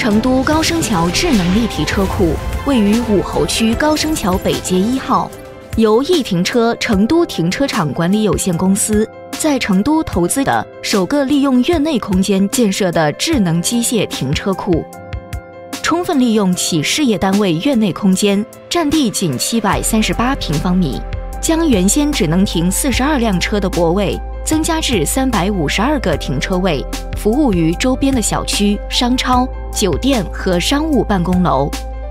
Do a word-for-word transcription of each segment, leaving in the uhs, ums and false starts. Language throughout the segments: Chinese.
成都高升桥智能立体车库位于武侯区高升桥北街一号，由易停车成都停车场管理有限公司在成都投资的首个利用院内空间建设的智能机械停车库，充分利用其事业单位院内空间，占地仅七百三十八平方米，将原先只能停四十二辆车的泊位增加至三百五十二个停车位，服务于周边的小区、商超、酒店和商务办公楼。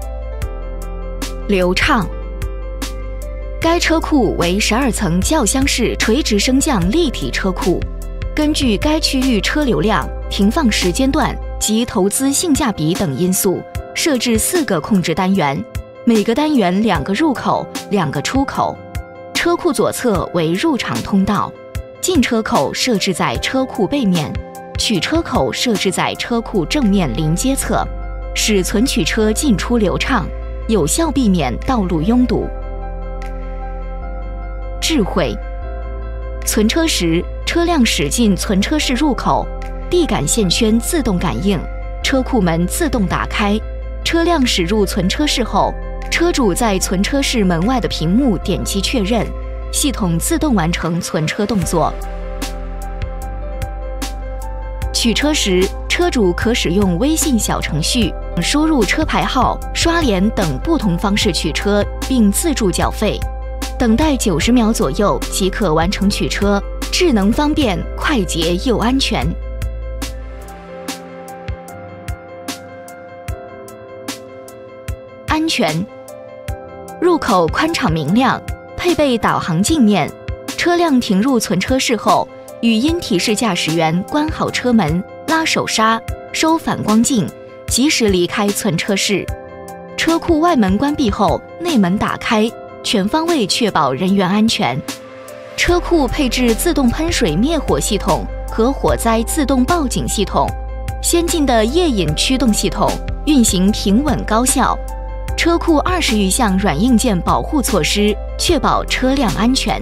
流畅。该车库为十二层轿厢式垂直升降立体车库，根据该区域车流量、停放时间段及投资性价比等因素，设置四个控制单元，每个单元两个入口、两个出口。车库左侧为入场通道，进车口设置在车库背面，取车口设置在车库正面临街侧，使存取车进出流畅，有效避免道路拥堵。智慧。存车时，车辆驶进存车室入口，地感线圈自动感应，车库门自动打开。车辆驶入存车室后，车主在存车室门外的屏幕点击确认，系统自动完成存车动作。取车时，车主可使用微信小程序输入车牌号、刷脸等不同方式取车，并自助缴费。等待九十秒左右即可完成取车，智能方便、快捷又安全。安全。入口宽敞明亮，配备导航镜面。车辆停入存车室后，语音提示驾驶员关好车门、拉手刹、收反光镜，及时离开存车室。车库外门关闭后，内门打开，全方位确保人员安全。车库配置自动喷水灭火系统和火灾自动报警系统，先进的夜隐驱动系统运行平稳高效。车库二十余项软硬件保护措施，确保车辆安全。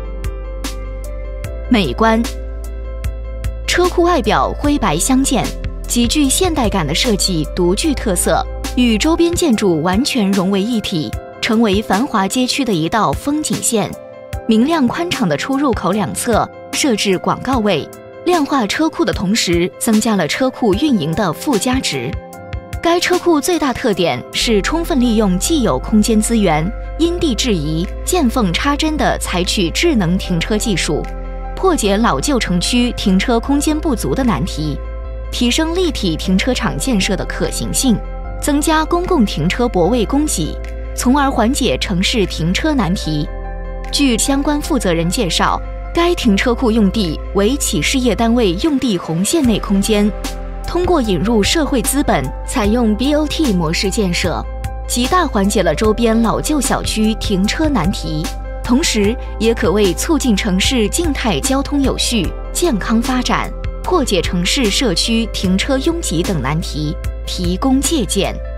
美观。车库外表灰白相间，极具现代感的设计独具特色，与周边建筑完全融为一体，成为繁华街区的一道风景线。明亮宽敞的出入口两侧设置广告位，亮化车库的同时，增加了车库运营的附加值。该车库最大特点是充分利用既有空间资源，因地制宜、见缝插针地采取智能停车技术，破解老旧城区停车空间不足的难题，提升立体停车场建设的可行性，增加公共停车泊位供给，从而缓解城市停车难题。据相关负责人介绍，该停车库用地为企事业单位用地红线内空间，通过引入社会资本，采用 B O T 模式建设，极大缓解了周边老旧小区停车难题，同时也可为促进城市静态交通有序、健康发展，破解城市社区停车拥挤等难题提供借鉴。